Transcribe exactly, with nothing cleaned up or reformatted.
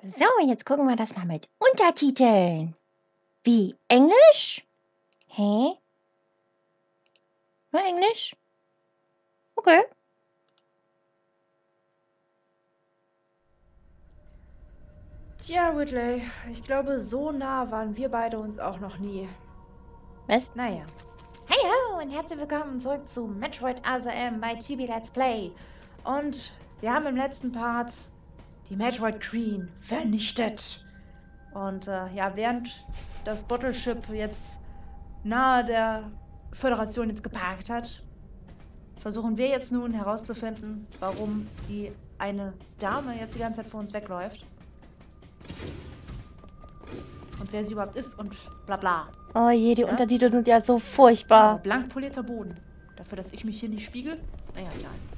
So, jetzt gucken wir das mal mit Untertiteln. Wie? Englisch? Hä? Nur Englisch? Okay. Tja, Whitley, ich glaube, so nah waren wir beide uns auch noch nie. Was? Naja. Hey ho und herzlich willkommen zurück zu Metroid Other M bei Chibi Let's Play. Und wir haben im letzten Part die Metroid Queen vernichtet. Und äh, ja, während das Bottleship jetzt nahe der Föderation jetzt geparkt hat, versuchen wir jetzt nun herauszufinden, warum die eine Dame jetzt die ganze Zeit vor uns wegläuft. Und wer sie überhaupt ist und bla bla. Oh je, die Ja? Untertitel sind ja so furchtbar. Blank polierter Boden. Dafür, dass ich mich hier nicht spiegel? Naja, egal.